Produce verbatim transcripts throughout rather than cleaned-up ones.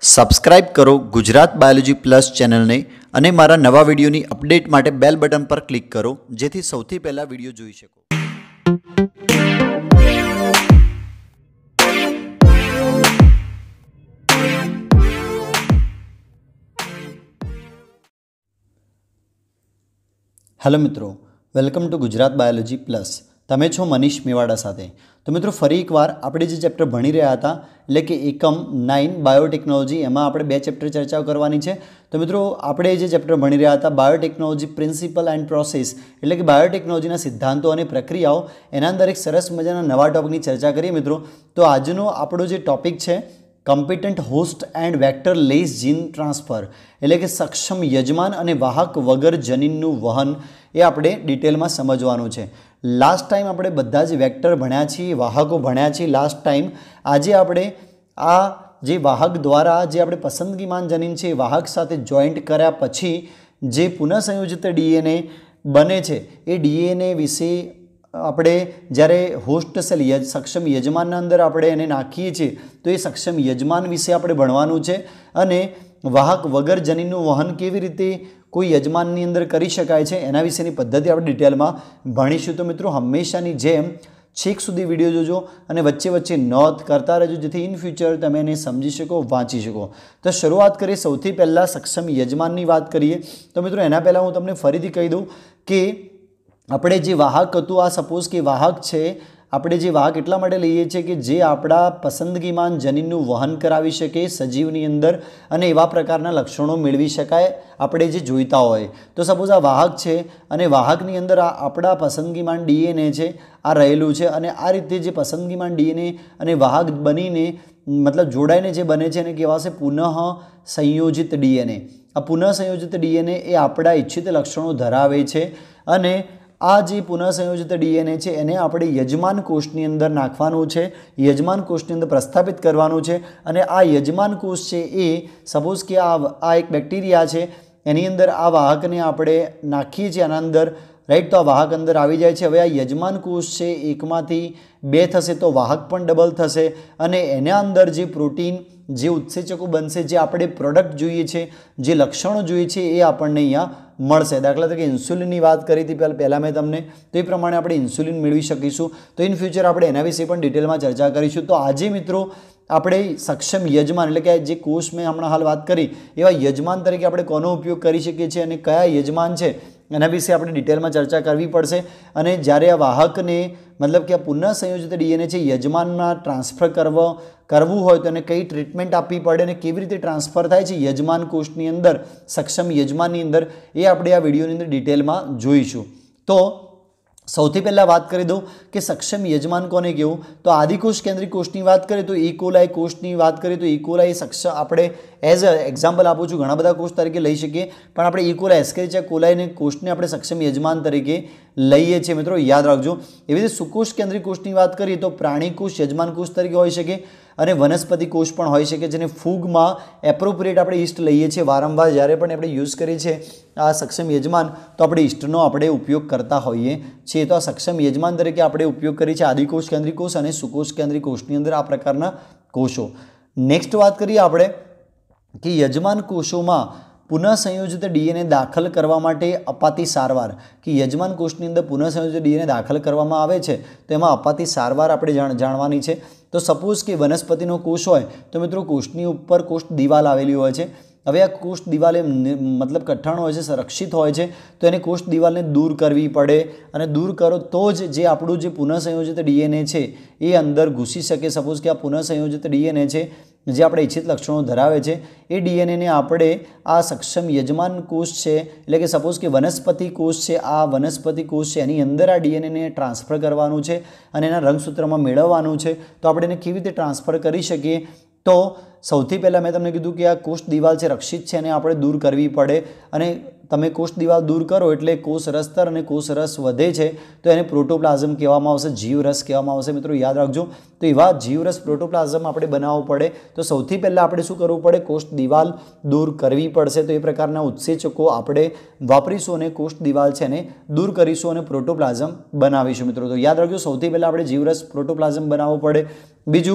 Subscribe કરો Gujarat biology plus ચેનલને અને મારા નવા વિડીયોની અપડેટ માટે બેલ બટન પર ક્લિક કરો જેથી સૌથી પહેલા વિડીયો જોઈ શકો। हेलो मित्रों, welcome to Gujarat biology plus. तमे छो मनीष मेवाड़ा साथे। तो मित्रों फरी एक बार आपणे जे चेप्टर भणी रह्या हता एटले के एकम नाइन बायोटेक्नोलॉजी एमां आपणे बे चेप्टर चर्चा करवानी छे। तो मित्रों आपणे जे चेप्टर भणी रह्या हता बायोटेक्नोलॉजी प्रिंसिपल एंड प्रोसेस एटले के बायोटेक्नोलॉजीना सिद्धांतों अने प्रक्रियाओं एना अंदर एक सरस मजाना नवा टॉपिकनी चर्चा करीए मित्रों। तो आजनो आपणो जे टॉपिक छे competent host and vector less gene transfer एटले के सक्षम यजमान अने वाहक वगर जनीननुं वहन ए आपणे डिटेलमां समजवानुं छे। लास्ट टाइम आपणे बधा ज वेक्टर भण्या छीए, वाहको भण्या छीए लास्ट टाइम। आजे आपणे आ जे वाहक द्वारा जे आपणे पसंदगीमान जनीन छे वाहक साथे जॉइंट कर्या पछी जे पुनःसंयोजित डीएनए बने छे ए डीएनए विषे આપણે જ્યારે હોસ્ટ સેલ યજ સક્ષમ યજમાનના અંદર આપણે એને નાખીએ છીએ તો એ સક્ષમ યજમાન વિશે આપણે ભણવાનું છે અને વાહક વગર જનીનનું વહન કેવી રીતે કોઈ યજમાનની અંદર કરી શકાય છે એના વિશેની પદ્ધતિ આપણે ડિટેલમાં ભણીશું। તો મિત્રો હંમેશાની જેમ છેક સુધી વિડીયો જોજો અને વચ્ચે વચ્ચે નોંધ કરતા રહેજો જેથી ઇન ફ્યુચર તમે એને સમજી શકો, વાંચી શકો। તો શરૂઆત કરીએ સૌથી પહેલાં સક્ષમ યજમાનની વાત કરીએ। તો મિત્રો એના પહેલાં હું તમને ફરીથી કહી દઉં કે આપણે જે વાહક હતું આ સપોઝ કે વાહક છે આપણે જે વાહક એટલા માટે લઈએ છીએ કે જે આપણા પસંદગીમાન જનીનનું વહન કરાવી શકે સજીવની અંદર અને એવા પ્રકારના લક્ષણો મેળવી શકાય આપણે જે જોઈતા હોય। તો સપોઝ આ વાહક છે અને વાહકની અંદર આ આપણા પસંદગીમાન ડીએનએ છે આ રહેલું છે અને આ રીતે જે પસંદગીમાન ડીએનએ અને વાહક બનીને મતલબ જોડાઈને જે બને છે એને કહેવાશે પુનઃ સંયોજિત ડીએનએ। આ પુનઃ સંયોજિત ડીએનએ એ આપણા ઈચ્છિત લક્ષણો ધરાવે છે અને આ જે પુનઃસંયોજિત ડીએનએ છે એને આપણે યજમાન કોષની અંદર નાખવાનું છે, યજમાન કોષની અંદર પ્રસ્થાપિત કરવાનું છે અને આ યજમાન કોષ છે એ સપોઝ કે આ આ એક બેક્ટેરિયા છે એની અંદર આ વાહકને આપણે નાખીએ છીએ આના અંદર રાઈટ। તો આ વાહક અંદર આવી જાય છે। હવે આ યજમાન કોષ છે એકમાંથી બે થશે તો વાહક પણ ડબલ થશે અને એના અંદર જે પ્રોટીન જે ઉત્સેચકો બનશે જે આપણે પ્રોડક્ટ જોઈએ છે જે લક્ષણો જોઈએ છે એ આપણને અહીંયા મળશે। દાખલા તરીકે ઇન્સ્યુલિનની વાત કરી હતી પહેલાં મેં તમને, તો એ પ્રમાણે આપણે ઇન્સ્યુલિન મેળવી શકીશું। તો ઇન ફ્યુચર આપણે એના વિશે પણ ડિટેલમાં ચર્ચા કરીશું। તો આજે મિત્રો આપણે સક્ષમ યજમાન એટલે કે જે કોષ મેં હમણાં હાલ વાત કરી એવા યજમાન તરીકે આપણે કોનો ઉપયોગ કરી શકીએ છીએ અને કયા યજમાન છે એના વિશે આપણે ડિટેલમાં ચર્ચા કરવી પડશે। અને જ્યારે આ વાહકને મતલબ કે આ પુનઃ સંયોજિત ડીએનએ છે યજમાનમાં ટ્રાન્સફર કરવો કરવું હોય તો એને કઈ ટ્રીટમેન્ટ આપવી પડે અને કેવી રીતે ટ્રાન્સફર થાય છે યજમાન કોષની અંદર સક્ષમ યજમાનની અંદર એ આપણે આ વિડીયોની અંદર ડિટેલમાં જોઈશું। તો સૌથી પહેલાં વાત કરી દઉં કે સક્ષમ યજમાન કોને કહેવું। તો આદિકોષ કેન્દ્રિત કોષની વાત કરીએ તો ઇકોલાઈ કોષની વાત કરીએ તો ઇકોલાઈ સક્ષમ આપણે એઝ અ એક્ઝામ્પલ આપું છું, ઘણા બધા કોષ તરીકે લઈ શકીએ પણ આપણે ઇકોલાઈ એસ્કેરિચિયા કોલાઈને કોષને આપણે સક્ષમ યજમાન તરીકે લઈએ છીએ મિત્રો, યાદ રાખજો। એવી રીતે સુકોષ કેન્દ્રિત કોષની વાત કરીએ તો પ્રાણી કોષ યજમાન કોષ તરીકે હોઈ શકે અને વનસ્પતિ કોષ પણ હોઈ શકે જેને ફૂગમાં એપ્રોપ્રિએટ આપણે ઈસ્ટ લઈએ છીએ વારંવાર જ્યારે પણ આપણે યુઝ કરીએ છીએ આ સક્ષમ યજમાન તો આપણે ઈસ્ટનો આપણે ઉપયોગ કરતા હોઈએ છીએ। તો આ સક્ષમ યજમાન તરીકે આપણે ઉપયોગ કરીએ છીએ આદિકોષ કેન્દ્રિત કોષ અને સુકોષ કેન્દ્રિત કોષની અંદર આ પ્રકારના કોષો। નેક્સ્ટ વાત કરીએ આપણે કે યજમાન કોષોમાં પુનઃ સંયોજિત ડીએનએ દાખલ કરવા માટે અપાતી સારવાર કે યજમાન કોષની અંદર પુનઃ સંયોજિત ડીએનએ દાખલ કરવામાં આવે છે તો એમાં અપાતી સારવાર આપણે જાણ જાણવાની છે। તો સપોઝ કે વનસ્પતિનો કોષ હોય તો મિત્રો કોષની ઉપર કોષ દિવાલ આવેલી હોય છે। હવે આ કોષ દિવાલ એ મતલબ કઠણ હોય છે, સંરક્ષિત હોય છે તો એને કોષ દિવાલને દૂર કરવી પડે અને દૂર કરો તો જ જે આપણું જે પુનઃ સંયોજિત ડીએનએ છે એ અંદર ઘૂસી શકે। સપોઝ કે આ પુનઃ સંયોજિત ડીએનએ છે જે આપણે ઈચ્છિત લક્ષણો ધરાવે છે એ ડીએનએને આપણે આ સક્ષમ યજમાન કોષ છે એટલે કે સપોઝ કે વનસ્પતિ કોષ છે આ વનસ્પતિ કોષ છે એની અંદર આ ડીએનએને ટ્રાન્સફર કરવાનું છે અને એના રંગસૂત્રમાં મેળવવાનું છે। તો આપણે એને કેવી રીતે ટ્રાન્સફર કરી શકીએ તો સૌથી પહેલાં મેં તમને કીધું કે આ કોષ દિવાલ છે રક્ષિત છે અને આપણે દૂર કરવી પડે અને તમે કોષ દિવાલ દૂર કરો એટલે કોષ રસતર અને કોષ રસ વધે છે તો એને પ્રોટોપ્લાઝમ કહેવામાં આવશે, જીવરસ કહેવામાં આવશે મિત્રો, યાદ રાખજો। તો એવા જીવરસ પ્રોટોપ્લાઝમ આપણે બનાવવું પડે તો સૌથી પહેલાં આપણે શું કરવું પડે કોષ દિવાલ દૂર કરવી પડશે। તો એ પ્રકારના ઉત્સેચકો આપણે વાપરીશું અને કોષ દિવાલ છે એને દૂર કરીશું અને પ્રોટોપ્લાઝમ બનાવીશું મિત્રો। તો યાદ રાખજો સૌથી પહેલાં આપણે જીવરસ પ્રોટોપ્લાઝમ બનાવવું પડે। બીજું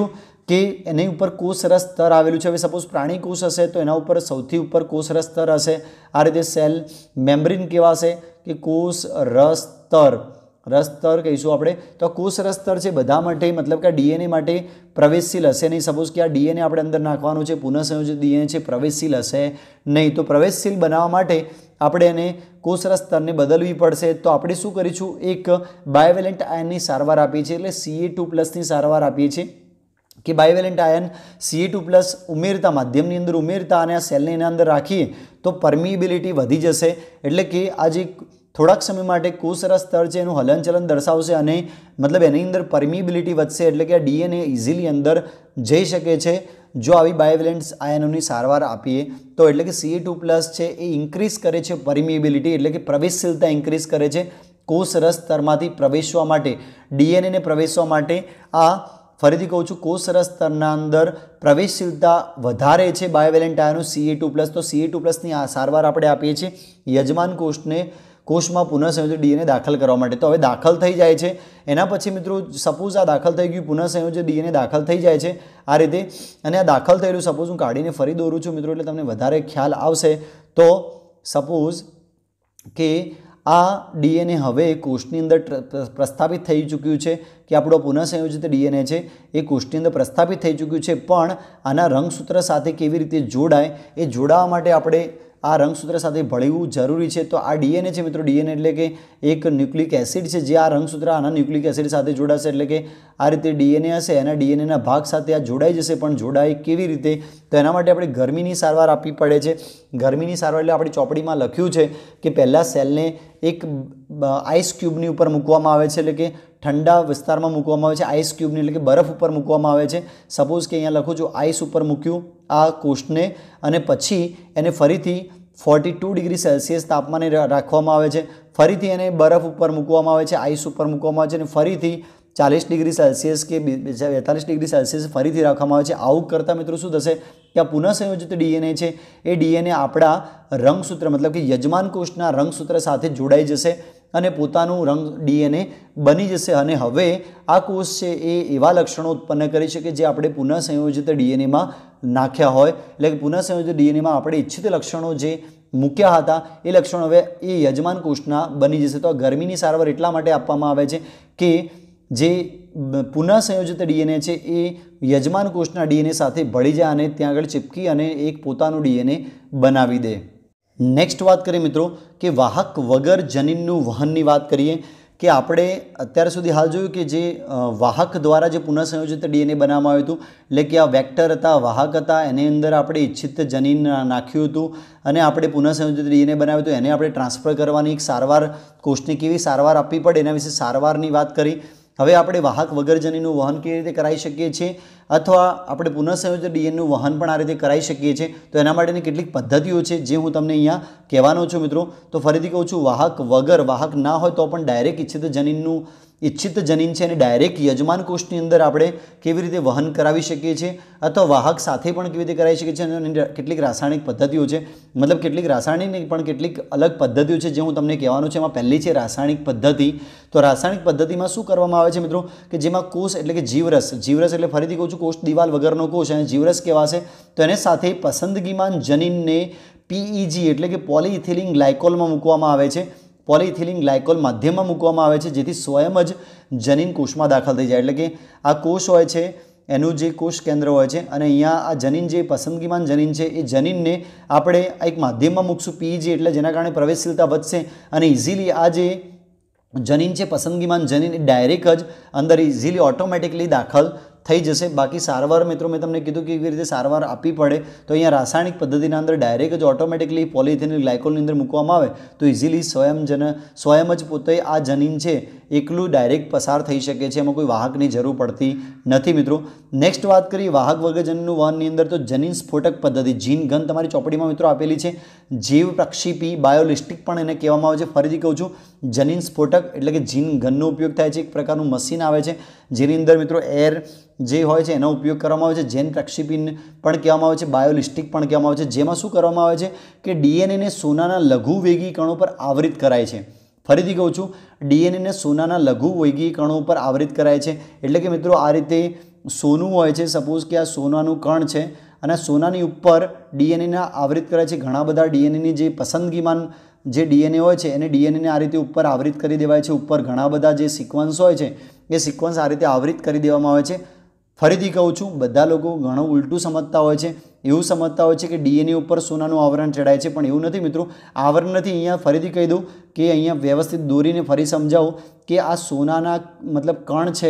કે એની ઉપર કોષરસ સ્તર આવેલું છે. હવે સપોઝ પ્રાણી કોષ હશે તો એના ઉપર સૌથી ઉપર કોષરસ સ્તર હશે. આ રીતે સેલ મેમ્બ્રેન કહેવાશે કે કોષરસ સ્તર, રસ સ્તર કહીશું આપણે. તો કોષરસ સ્તર છે બધા માટે, મતલબ કે ડીએનએ માટે પ્રવેશશીલ હશે નહીં. સપોઝ કે આ ડીએનએ આપણે અંદર નાખવાનું છે, પુનઃસંયોજિત ડીએનએ છે, પ્રવેશશીલ હશે નહીં. તો પ્રવેશશીલ બનાવવા માટે આપણે એને કોષરસ સ્તરને બદલવી પડશે. તો આપણે શું કરીશું, એક બાયોવેલેન્ટ આયનની સારવાર આપીએ છીએ, એટલે સી એ ટુ પ્લસની સારવાર આપીએ છીએ કે બાયોવેલેન્ટ આયન સી એ ટુ પ્લસ ઉમેરતા, માધ્યમની અંદર ઉમેરતા અને આ સેલને એના અંદર રાખીએ તો પરમિએબિલિટી વધી જશે. એટલે કે આ જે થોડાક સમય માટે કોષરસ સ્તર છે એનું હલનચલન દર્શાવશે અને મતલબ એની અંદર પરમિએબિલિટી વધશે. એટલે કે આ ડીએનએ ઇઝીલી અંદર જઈ શકે છે જો આવી બાયોવેલેન્ટ આયનોની સારવાર આપીએ તો. એટલે કે સી એ ટુ પ્લસ છે એ ઇન્ક્રીઝ કરે છે પરમિએબિલિટી, એટલે કે પ્રવેશશીલતા ઇન્ક્રીઝ કરે છે કોષરસ સ્તરમાંથી પ્રવેશવા માટે, ડીએનએને પ્રવેશવા માટે. આ ફરીથી કહું છું, કોષરસ સ્તરના અંદર પ્રવેશશીલતા વધારે છે બાયોવેલેન્ટ આયનો સી એ ટુ પ્લસ. તો સી એ ટુ પ્લસની આ સારવાર આપણે આપીએ છીએ યજમાન કોષને કોષમાં પુનઃસંયોજિત ડીએનએ દાખલ કરવા માટે. તો હવે દાખલ થઈ જાય છે. એના પછી મિત્રો સપોઝ આ દાખલ થઈ ગયું, પુનઃસંયોજિત ડીએનએ દાખલ થઈ જાય છે આ રીતે. અને આ દાખલ થયેલું સપોઝ હું કાઢીને ફરી દોરું છું મિત્રો, એટલે તમને વધારે ખ્યાલ આવશે. તો સપોઝ કે આ ડીએનએ હવે કોષની અંદર પ્રસ્થાપિત થઈ ચૂક્યું છે, કે આપણો પુનઃસંયોજિત ડીએનએ છે એ કોષની અંદર પ્રસ્થાપિત થઈ ચૂક્યું છે. પણ આના રંગસૂત્ર સાથે કેવી રીતે જોડાય એ જોડાવા માટે આપણે આ રંગસૂત્ર સાથે ભળવું જરૂરી છે. તો આ ડીએનએ છે મિત્રો, ડીએનએ એટલે કે એક ન્યુક્લિક એસિડ છે જે આ રંગસૂત્ર આના ન્યુક્લિક એસિડ સાથે જોડાશે. એટલે કે આ રીતે ડીએનએ હશે, એના ડીએનએના ભાગ સાથે આ જોડાઈ જશે. પણ જોડાય કેવી રીતે, તો એના માટે આપણે ગરમીની સારવાર આપવી પડે છે. ગરમીની સારવાર એટલે આપણી ચોપડીમાં લખ્યું છે કે પહેલાં સેલને એક આઈસ ક્યુબની ઉપર મૂકવામાં આવે છે, એટલે કે ઠંડા વિસ્તારમાં મૂકવામાં આવે છે. આઈસ ક્યુબની એટલે કે બરફ ઉપર મૂકવામાં આવે છે. સપોઝ કે અહીંયા લખું છું આઈસ ઉપર મૂક્યું આ કોષને, અને પછી એને ફરીથી ફોર્ટી ટુ ડિગ્રી સેલ્સિયસ તાપમાને રાખવામાં આવે છે. ફરીથી એને બરફ ઉપર મૂકવામાં આવે છે, આઈસ ઉપર મૂકવામાં આવે છે, અને ફરીથી ચાલીસ ડિગ્રી સેલ્સિયસ કે બેતાલીસ ડિગ્રી સેલ્સિયસ ફરીથી રાખવામાં આવે છે. આવું કરતાં મિત્રો શું થશે કે આ પુનઃસંયોજિત ડીએનએ છે એ ડીએનએ આપણા રંગસૂત્ર મતલબ કે યજમાન કોષના રંગસૂત્ર સાથે જોડાઈ જશે અને પોતાનું રંગ ડીએનએ બની જશે. અને હવે આ કોષ છે એ એવા લક્ષણો ઉત્પન્ન કરી શકે જે આપણે પુનઃસંયોજિત ડીએનએમાં નાખ્યા હોય. એટલે કે પુનઃસંયોજિત ડીએનએમાં આપણે ઈચ્છિત લક્ષણો જે મૂક્યા હતા એ લક્ષણો હવે એ યજમાન કોષના બની જશે. તો આ ગરમીની સારવાર એટલા માટે આપવામાં આવે છે કે જે પુનઃસંયોજિત ડીએનએ છે એ યજમાન કોષના ડીએનએ સાથે ભળી જાય અને ત્યાં આગળ ચીપકી અને એક પોતાનું ડીએનએ બનાવી દે. નેક્સ્ટ વાત કરીએ મિત્રો કે વાહક વગર જનીનનું વહનની વાત કરીએ. કે આપણે અત્યાર સુધી હાલ જોયું કે જે વાહક દ્વારા જે પુનઃસંયોજિત ડીએનએ બનાવવામાં આવ્યું હતું, એટલે કે આ વેક્ટર હતા, વાહક હતા, એની અંદર આપણે ઈચ્છિત જનીન નાખ્યું હતું અને આપણે પુનઃસંયોજિત ડીએનએ બનાવ્યું હતું. એને આપણે ટ્રાન્સફર કરવાની એક સારવાર, કોષને કેવી સારવાર આપવી પડે એના વિશે સારવારની વાત કરી. હવે આપણે વાહક વગર જનીનનું વહન કેવી રીતે કરાવી શકીએ છીએ, અથવા આપણે પુનઃસંયોજિત ડીએનએનું વહન પણ આ રીતે કરાવી શકીએ છીએ. તો એના માટેની કેટલીક પદ્ધતિઓ છે જે હું તમને અહીંયા કહેવાનો છું મિત્રો. તો ફરીથી કહું છું, વાહક વગર, વાહક ના હોય તો પણ ડાયરેક્ટ ઈચ્છિત જનીનનું ઈચ્છિત જનીન છે અને ડાયરેક્ટ યજમાન કોષની અંદર આપણે કેવી રીતે વહન કરાવી શકીએ છીએ, અથવા વાહક સાથે પણ કેવી રીતે કરાવી શકીએ છીએ. અને કેટલીક રાસાયણિક પદ્ધતિઓ છે, મતલબ કેટલીક રાસાયણિક નહીં પણ કેટલીક અલગ પદ્ધતિઓ છે જે હું તમને કહેવાનું છે. એમાં પહેલી છે રાસાયણિક પદ્ધતિ. તો રાસાયણિક પદ્ધતિમાં શું કરવામાં આવે છે મિત્રો કે જેમાં કોષ એટલે કે જીવરસ, જીવરસ એટલે ફરીથી કહું છું કોષ દિવાલ વગરનો કોષ અને જીવરસ કહેવાશે. તો એને સાથે પસંદગીમાન જનીનને પીઈજી એટલે કે પોલીઇથિલિન ગ્લાયકોલમાં મૂકવામાં આવે છે. પોલીઇથિલિન ગ્લાયકોલ માધ્યમમાં મૂકવામાં આવે છે જેથી સ્વયં જ જનીન કોષમાં દાખલ થઈ જાય. એટલે કે આ કોષ હોય છે એનું જે કોષ કેન્દ્ર હોય છે અને અહીંયા આ જનીન જે પસંદગીમાન જનીન છે એ જનીનને આપણે એક માધ્યમમાં મૂકશું પીઈજી, એટલે જેના કારણે પ્રવેશશીલતા વધશે અને ઇઝીલી આ જે જનીન છે પસંદગીમાન જનીન ડાયરેક્ટ જ અંદર ઇઝીલી ઓટોમેટિકલી દાખલ થઈ જશે. બાકી સારવાર મિત્રો મેં તમને કીધું કે કેવી રીતે સારવાર આપવી પડે. તો અહીંયા રાસાયણિક પદ્ધતિના અંદર ડાયરેક્ટ જ ઓટોમેટિકલી પોલીઇથિલિન ગ્લાયકોલની અંદર મૂકવામાં આવે તો ઇઝીલી સ્વયં જન સ્વયં જ પોતે આ જનીન છે એકલું ડાયરેક્ટ પસાર થઈ શકે છે. એમાં કોઈ વાહકની જરૂર પડતી નથી મિત્રો. નેક્સ્ટ વાત કરીએ વાહક વગર જનીનનું વહનની અંદર, તો જનીન સ્ફોટક પદ્ધતિ, જીન ગન તમારી ચોપડીમાં મિત્રો આપેલી છે. જીવ પ્રક્ષેપી, બાયોલિસ્ટિક પણ એને કહેવામાં આવે છે. ફરીથી કહું છું, જનીન સ્ફોટક એટલે કે જીન ગનનો ઉપયોગ થાય છે. એક પ્રકારનું મશીન આવે છે જેની અંદર મિત્રો એર જે હોય છે એનો ઉપયોગ કરવામાં આવે છે. જેન પ્રક્ષેપી પણ કહેવામાં આવે છે, બાયોલિસ્ટિક પણ કહેવામાં આવે છે. જેમાં શું કરવામાં આવે છે કે ડીએનએને સોનાના લઘુવેગી કણો પર આવરિત કરાય છે. ફરીથી કહું છું, ડીએનએને સોનાના લઘુવેગી કણો પર આવરિત કરાય છે. એટલે કે મિત્રો આ રીતે સોનું હોય છે, સપોઝ કે આ સોનાનું કણ છે અને આ સોનાની ઉપર ડીએનએના આવૃત કરે છે. ઘણા બધા ડીએનએની જે પસંદગીમાન જે ડીએનએ હોય છે એને ડીએનએને આ રીતે ઉપર આવૃત કરી દેવાય છે. ઉપર ઘણા બધા જે સિક્વન્સ હોય છે એ સિક્વન્સ આ રીતે આવૃત કરી દેવામાં આવે છે. ફરીથી કહું છું, બધા લોકો ઘણું ઉલટું સમજતા હોય છે. એવું સમજતા હોય છે કે ડીએનએ ઉપર સોનાનું આવરણ ચડાય છે, પણ એવું નથી મિત્રો. આવરણ નથી. અહીંયા ફરીથી કહી દઉં કે અહીંયા વ્યવસ્થિત દોરીને ફરી સમજાવું કે આ સોનાના મતલબ કણ છે,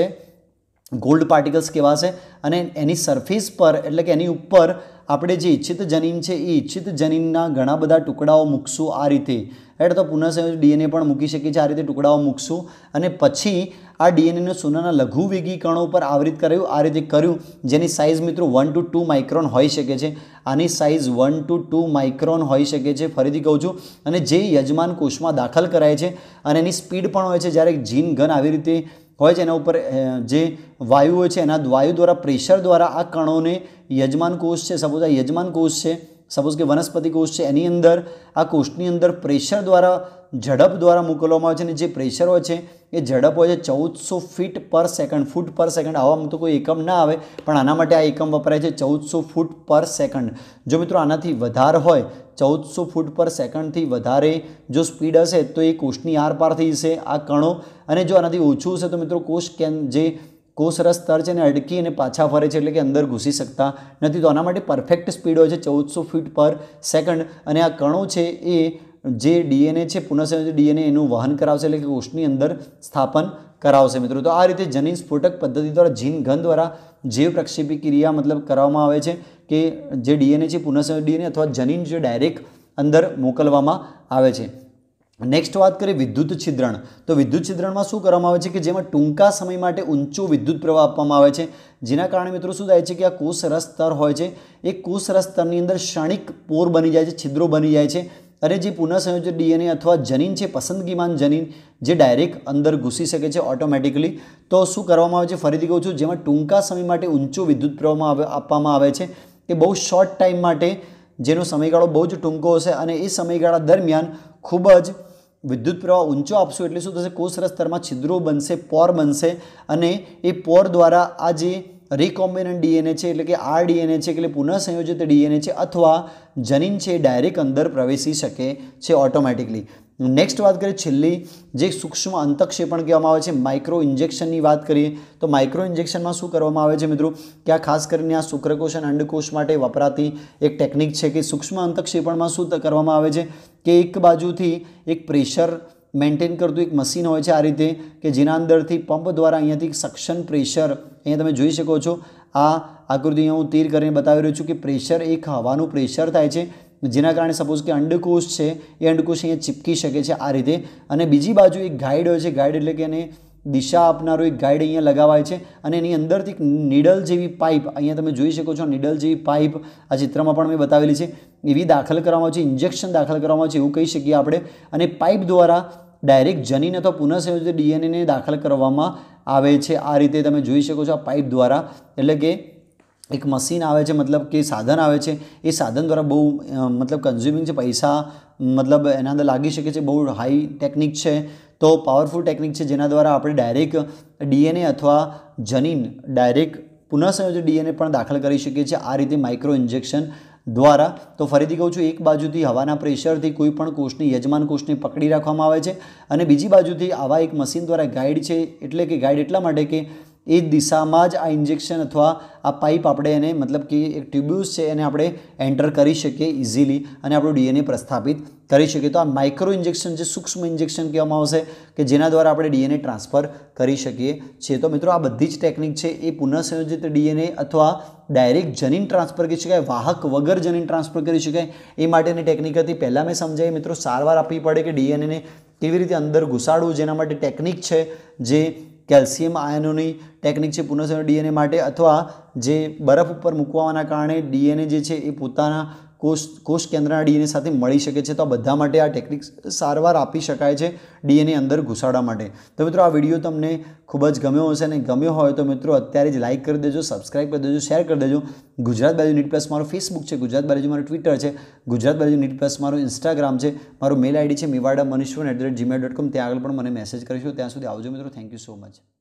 ગોલ્ડ પાર્ટિકલ્સ કહેવાશે, અને એની સરફેસ પર એટલે કે એની ઉપર આપણે જે ઈચ્છિત જનીન છે એ ઈચ્છિત જનીનના ઘણા બધા ટુકડાઓ મૂકશું આ રીતે. રાઈટ, તો પુનઃસંયોજિત ડીએનએ પણ મૂકી શકીએ છીએ. આ રીતે ટુકડાઓ મૂકશું અને પછી આ ડીએનએને સોનાના લઘુવેગી કણો પર આવૃત કર્યું. આ રીતે કર્યું, જેની સાઇઝ મિત્રો વન ટુ ટુ માઇક્રોન હોઈ શકે છે. આની size one two two micron હોઈ શકે છે. ફરીથી કહું છું, અને જે યજમાન કોષમાં દાખલ કરાય છે અને એની સ્પીડ પણ હોય છે. જ્યારે જીન ઘન આવી રીતે હોય છે, એના ઉપર જે વાયુ હોય છે એના વાયુ દ્વારા પ્રેશર દ્વારા આ કણોને યજમાન કોષ છે, સપોઝ આ યજમાન કોષ છે, સપોઝ કે વનસ્પતિ કોષ છે, એની અંદર આ કોષની અંદર પ્રેશર દ્વારા ઝડપ દ્વારા મોકલવામાં આવે છે. અને જે પ્રેશર હોય છે એ ઝડપ હોય છે ચૌદસો ફીટ પર સેકન્ડ, ફૂટ પર સેકન્ડ. આવામાં તો કોઈ એકમ ના આવે, પણ આના માટે આ એકમ વપરાય છે ચૌદસો ફૂટ પર સેકન્ડ. જો મિત્રો આનાથી વધારે હોય, ચૌદસો ફૂટ પર સેકન્ડથી વધારે જો સ્પીડ હશે તો એ કોષની આરપાર થઈ જશે આ કણો. અને જો આનાથી ઓછું હશે તો મિત્રો કોષ કેન જે કોષરસ સ્તર છે એને અડકી અને પાછા ફરે છે, એટલે કે અંદર ઘૂસી શકતા નથી. તો આના માટે પરફેક્ટ સ્પીડ હોય છે ચૌદસો ફીટ પર સેકન્ડ. અને આ કણો છે એ જે ડીએનએ છે, પુનઃસંયોજિત ડીએનએ એનું વહન કરાવશે, એટલે કે કોષની અંદર સ્થાપન કરાવશે મિત્રો. તો આ રીતે જનીન સ્ફોટક પદ્ધતિ દ્વારા જીન ઘન દ્વારા જૈવ પ્રક્ષેપી ક્રિયા મતલબ કરવામાં આવે છે કે જે ડીએનએ છે પુનઃસંયોજિત ડીએનએ અથવા જનીન જે ડાયરેક્ટ અંદર મોકલવામાં આવે છે. નેક્સ્ટ વાત કરીએ વિદ્યુત છિદ્રણ. તો વિદ્યુત છિદ્રણમાં શું કરવામાં આવે છે કે જેમાં ટૂંકા સમય માટે ઊંચો વિદ્યુત પ્રવાહ આપવામાં આવે છે, જેના કારણે મિત્રો શું થાય છે કે આ કોષરસ સ્તર હોય છે એ કોષરસ સ્તરની અંદર ક્ષણિક પોર બની જાય છે, છિદ્રો બની જાય છે. અને જે પુનઃસંયોજિત ડીએનએ અથવા જનીન છે, પસંદગીમાન જનીન જે ડાયરેક્ટ અંદર ઘૂસી શકે છે ઓટોમેટિકલી. તો શું કરવામાં આવે છે, ફરીથી કહું છું, જેમાં ટૂંકા સમય માટે ઊંચો વિદ્યુત પ્રવાહમાં આપવામાં આવે છે કે બહુ શોર્ટ ટાઈમ માટે, જેનો સમયગાળો બહુ જ ટૂંકો હશે અને એ સમયગાળા દરમિયાન ખૂબ જ વિદ્યુત પ્રવાહ ઊંચો આપશું એટલે શું થશે, કોષરસ સ્તરમાં છિદ્રો બનશે, પોર બનશે. અને એ પોર દ્વારા આ જે રિકોમ્બિનન્ટ ડીએનએ છે એટલે કે આર ડીએનએ છે એટલે પુનઃસંયોજિત ડીએનએ છે અથવા જનીન છે ડાયરેક્ટ અંદર પ્રવેશી શકે છે ઓટોમેટિકલી. નેક્સ્ટ વાત કરીએ છેલ્લી જે સૂક્ષ્મ અંતક્ષેપણ કહેવામાં આવે છે, માઇક્રો ઇન્જેક્શનની વાત કરીએ તો માઇક્રો ઇન્જેક્શનમાં શું કરવામાં આવે છે મિત્રો કે આ ખાસ કરીને આ શુક્રકોષ અને અંડકોષ માટે વપરાતી એક ટેકનિક છે કે સૂક્ષ્મ અંતક્ષેપણમાં શું કરવામાં આવે છે કે એક બાજુથી એક પ્રેશર મેન્ટેન કરતું એક મશીન હોય છે આ રીતે કે જેના અંદરથી પંપ દ્વારા અહીંયાથી સક્શન પ્રેશર, અહીંયા તમે જોઈ શકો છો આ આકૃતિ અહીંયા હું તીર કરીને બતાવી રહ્યો છું કે પ્રેશર એક હવાનું પ્રેશર થાય છે, જેના કારણે સપોઝ કે અંડકોષ છે એ અંડકોષ અહીંયા ચીપકી શકે છે આ રીતે. અને બીજી બાજુ એક ગાઈડ હોય છે, ગાઈડ એટલે કે એને દિશા આપનારો એક ગાઈડ અહીંયા લગાવાય છે અને એની અંદરથી એક નીડલ જેવી પાઇપ, અહીંયા તમે જોઈ શકો છો નીડલ જેવી પાઇપ આ ચિત્રમાં પણ મેં બતાવેલી છે, એવી દાખલ કરવામાં આવે છે, ઇન્જેક્શન દાખલ કરવામાં આવે છે એવું કહી શકીએ આપણે. અને પાઇપ દ્વારા ડાયરેક્ટ જનીન અથવા પુનઃસંયોજિત ડીએનએને દાખલ કરવામાં આવે છે આ રીતે તમે જોઈ શકો છો આ પાઇપ દ્વારા. એટલે કે એક મશીન આવે છે, મતલબ કે સાધન આવે છે, એ સાધન દ્વારા બહુ મતલબ કન્ઝ્યુમિંગ છે, પૈસા મતલબ એના અંદર લાગી શકે છે, બહુ હાઈ ટેકનિક છે, તો પાવરફુલ ટેકનિક છે જેના દ્વારા આપણે ડાયરેક્ટ ડીએનએ અથવા જનીન ડાયરેક્ટ પુનઃસંયોજિત ડીએનએ પણ દાખલ કરી શકીએ છીએ આ રીતે માઇક્રો ઇન્જેક્શન દ્વારા. તો ફરીથી કહું છું, એક બાજુથી હવાના પ્રેશરથી કોઈ પણ કોષની યજમાન કોષને પકડી રાખવામાં આવે છે અને બીજી બાજુથી આવા એક મશીન દ્વારા ગાઈડ છે, એટલે કે ગાઈડ એટલા માટે કે એ દિશામાં જ આ ઇન્જેક્શન અથવા આ પાઇપ આપણે એને મતલબ કે એક ટ્યુબ્યુસ છે એને આપણે એન્ટર કરી શકીએ ઇઝીલી અને આપણું ડીએનએ પ્રસ્થાપિત કરી શકીએ. તો આ માઇક્રો ઇન્જેક્શન જે સૂક્ષ્મ ઇન્જેક્શન કહેવામાં આવશે કે જેના દ્વારા આપણે ડીએનએ ટ્રાન્સફર કરી શકીએ છીએ. તો મિત્રો આ બધી જ ટેકનિક છે એ પુનઃસંયોજિત ડીએનએ અથવા ડાયરેક્ટ જનીન ટ્રાન્સફર કરી શકાય, વાહક વગર જનીન ટ્રાન્સફર કરી શકાય એ માટેની ટેકનિક હતી. પહેલાં મેં સમજાવી મિત્રો, સારવાર આપવી પડે કે ડીએનએને કેવી રીતે અંદર ઘુસાડવું, જેના માટે ટેકનિક છે જે કેલ્શિયમ આયનોની ટેકનિક છે પુનઃસંયોજિત ડીએનએ માટે, અથવા જે બરફ ઉપર મૂકવાના કારણે ડીએનએ જે છે એ પોતાના કોષ કોષ કેન્દ્રના ડીએનએ સાથે મળી શકે છે. તો આ બધા માટે આ ટેકનિક સારવાર આપી શકાય છે ડીએનએ અંદર ઘુસાડવા માટે. તો મિત્રો આ વિડીયો તમને ખૂબ જ ગમ્યો હશે અને ગમ્યો હોય તો મિત્રો અત્યારે જ લાઇક કરી દેજો, સબસ્ક્રાઇબ કરી દેજો, શેર કરી દેજો. ગુજરાત બાયોલોજી નીટ પ્લસ મારું ફેસબુક છે, ગુજરાત બાયોલોજી મારું ટ્વિટર છે, ગુજરાત બાયોલોજી નીટ પ્લસ મારું ઇન્સ્ટાગ્રામ છે, મારું મેલ આઈડી છે Mewada Manish one at the rate Gmail dot com. ત્યાં આગળ પણ મને મેસેજ કરીશું. ત્યાં સુધી આવજો મિત્રો, થેન્ક યુ સો મચ.